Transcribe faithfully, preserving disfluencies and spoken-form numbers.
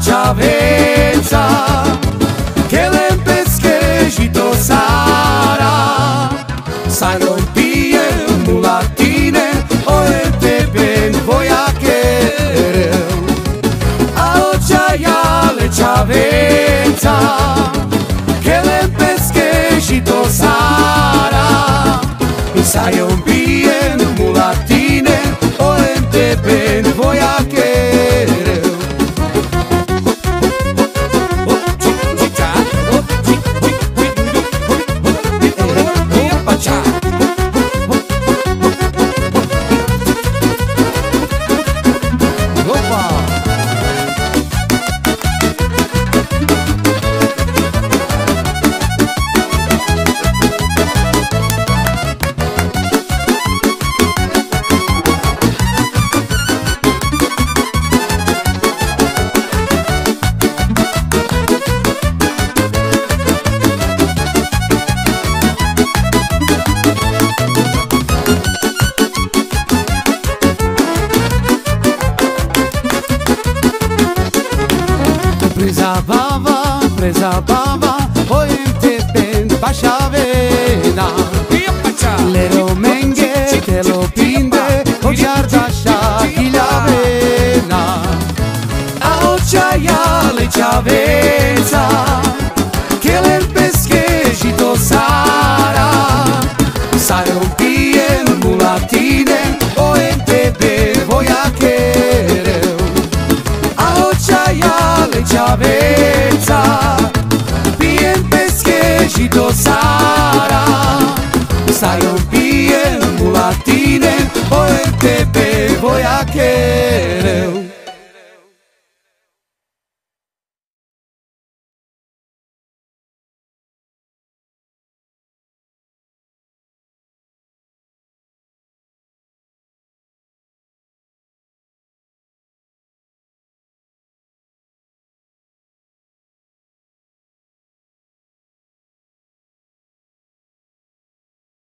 Chavenza, que le pesquejito Sara, sai rompie mulatine, o te ben voy a querer. A ochayale Chavenza, que le pesquejito Sara, sai rompie mulatine, o te ben voy a querer. Presa baba, presa baba, o te ben pașavena. Le romenghe, te lo pinde, o giarda șachilavena. A ochaiale Chavenza, che le pesquejito Sara, sai rompie mulatine, o te ben voy a querer. A ochaiale Chavenza, bien pesquejito Sara, sai rompie mulatine, o te ben voy a querer.